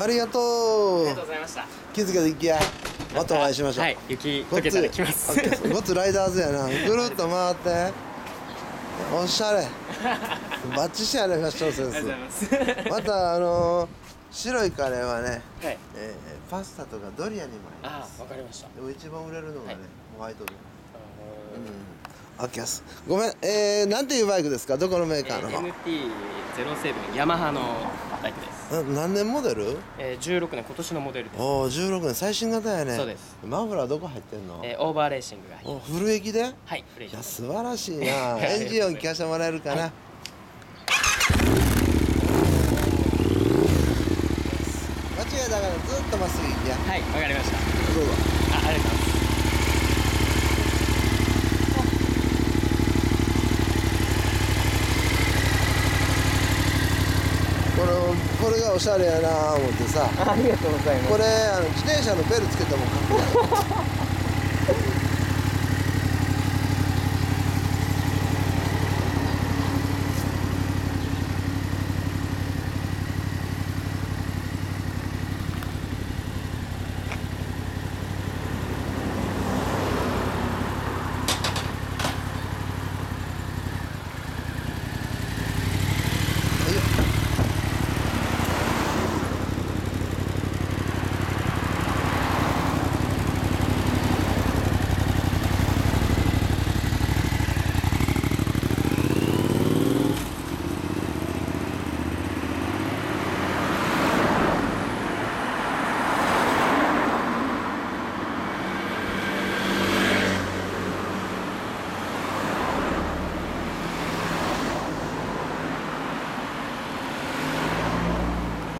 ありがとう。 ありがとうございました。 気づけていきや。またお会いしましょう。 はい、雪解けたら来ます。 ごっつライダーズやな。ぐるっと回って。おしゃれ。バッチシやね、ファッションセンス。 ありがとうございます。 また白いカレーはね、 はい。 パスタとかドリアにも合います。 わかりました。 でも一番売れるのがね、 はいホワイトで。あきやす。ごめん、なんていうバイクですか？どこのメーカーの方？ NT07 ヤマハのバイクです。 何年モデル ？16年、今年のモデルです。 おお、16年最新型やね。 そうです。 マフラーどこ入ってんの？ オーバーレーシングが入ってます。 フル駅で？ はい、フル駅いや、素晴らしいな。エンジン音聞かせてもらえるかな。間違いだからずっとまっすぐ行きや。 はい、わかりました。 どうぞ。 ありがとうございます。 これがおしゃれやな思ってさ。 ありがとうございます。 これ自転車のベルつけてもかっこいい。